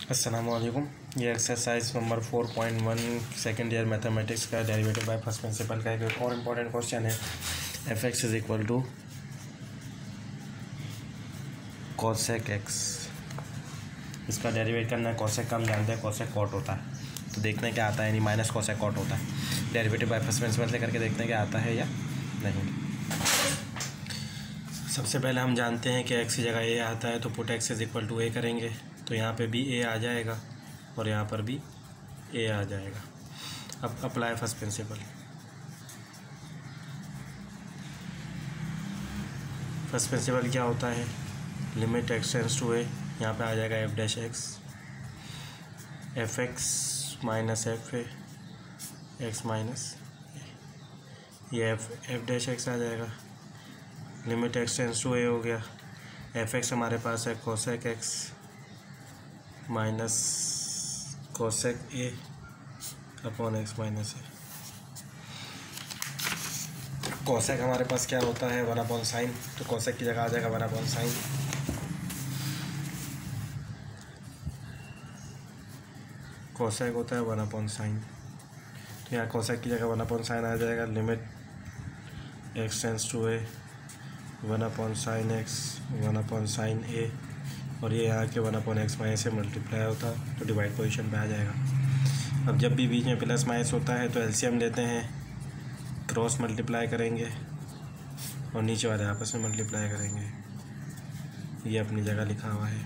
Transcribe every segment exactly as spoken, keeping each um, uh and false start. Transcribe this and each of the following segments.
अस्सलामुअलैकुम। ये exercise number four point one second year mathematics का डेरिवेटिव बाय फर्स्ट प्रिंसिपल का एक और इम्पोर्टेंट क्वेश्चन है। F X is equal to cosec X, इसका डेरिवेट करना है। कॉसेक का हम जानते हैं कॉसेक कॉट होता है, तो देखते हैं क्या आता है, यानी माइनस कॉसेक कॉट होता है। डेरिवेटिव बाय फर्स्ट प्रिंसिपल से करके देखते हैं क्या आता है या नहीं। सबसे पहले हम जानते हैं कि एक्स की जगह ए आता है, तो put X is equal to A करेंगे, तो यहाँ पे भी ए आ जाएगा और यहाँ पर भी ए आ जाएगा। अब apply first principle. First principle क्या होता है, limit X tends to A, यहाँ पे आ जाएगा F dash X, F X minus F A X minus ये एफ एफ डैश एक्स आ जाएगा। Limit X tends to A हो गया, एफ एक्स हमारे पास है cosec X minus cosec A upon X minus A. Cosec हमारे पास क्या होता है, वन अपॉन साइन, तो कोसेक की जगह आ जाएगा वन अपॉन साइन। कोसेक होता है वन अपॉन साइन, तो यहाँ कोसेक की जगह वन अपॉन साइन आ जाएगा। Limit X tends to A one upon sine X one upon sine A, और ये यहाँ के वन अपॉन एक्स माइनस से मल्टीप्लाई होता है, तो डिवाइड पोजीशन पे आ जाएगा। अब जब भी बीच में प्लस माइनस होता है तो एलसीएम लेते हैं, क्रॉस मल्टीप्लाई करेंगे और नीचे वाले आपस में मल्टीप्लाई करेंगे। ये अपनी जगह लिखा हुआ है।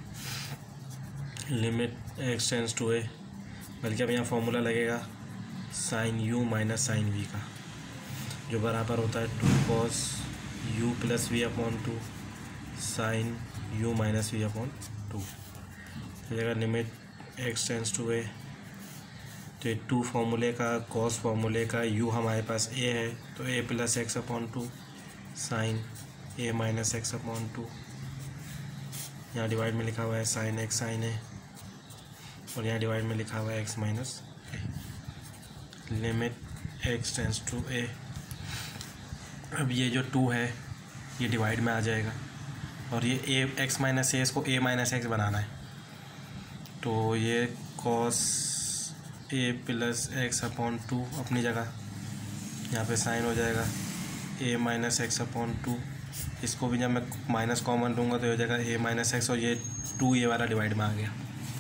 Limit X tends to A, बल्कि अब यहाँ फॉर्मूला लगेगा sine U minus sine V का, जो बराबर होता है two cos U plus V upon two sine U minus V upon two. जगह limit X tends to A, तो टू फार्मूले का कॉस फार्मूले का यू हमारे पास ए है, तो A plus X upon two sine A minus X upon two. यहाँ डिवाइड में लिखा हुआ है साइन एक्स साइन ए, और यहाँ डिवाइड में लिखा हुआ है X minus A. Limit X tends to A, अब ये जो टू है ये डिवाइड में आ जाएगा, और ये ए एक्स माइनस ए, इसको ए माइनस एक्स बनाना है, तो ये cos A plus X upon two अपनी जगह, यहाँ पे साइन हो जाएगा A minus X upon two. इसको भी जब मैं माइनस कॉमन लूँगा तो ये हो जाएगा ए माइनस एक्स, और ये टू ये वाला डिवाइड में आ गया,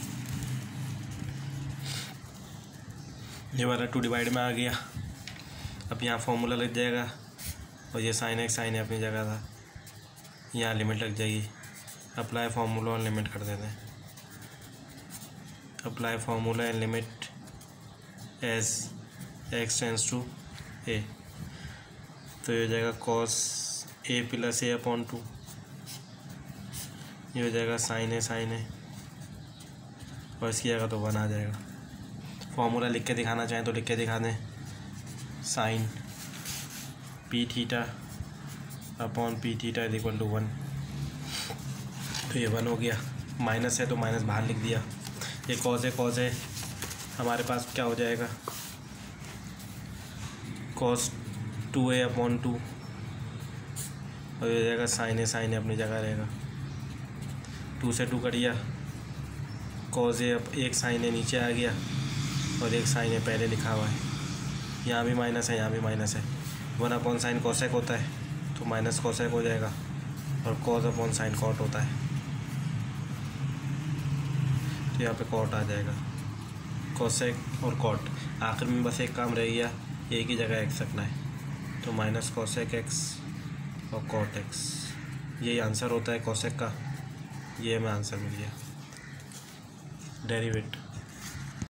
ये वाला टू डिवाइड में आ गया। अब यहाँ फॉर्मूला लग जाएगा, और ये साइन एक्स साइन है अपनी जगह था, यहाँ लिमिट लग जाएगी। अप्लाई फार्मूला और लिमिट कर देते हैं। Apply formula and limit as X tends to A, तो ये हो जाएगा cos A plus A upon two, ये हो जाएगा साइन ए साइन ए, और इसकी जगह तो वन आ जाएगा। फार्मूला लिख के दिखाना चाहें तो लिख के दिखा दें, sine P theta upon P theta is equal to one, तो ये वन हो गया। माइनस है तो माइनस बाहर लिख दिया। ये कॉस है कॉस है, हमारे पास क्या हो जाएगा cos two A upon two, और ये जाएगा साइन ए साइन ए अपनी जगह रहेगा। टू से टू करिया, कॉस ए एक साइन ए नीचे आ गया और एक साइन ए पहले लिखा हुआ है। यहाँ भी माइनस है यहाँ भी माइनस है। वन अपॉन साइन कोसेक होता है, तो माइनस कोसेक हो जाएगा, और कॉस अपॉन साइन कॉट होता है, तो यहाँ पे कॉट आ जाएगा। कोसेक और कॉट, आखिर में बस एक काम रह गया, एक ही जगह एक्स रखना है, तो माइनस कोसेक एक्स और कॉट एक्स, यही आंसर होता है कोसेक का। ये हमें आंसर मिल गया। डेरिवेट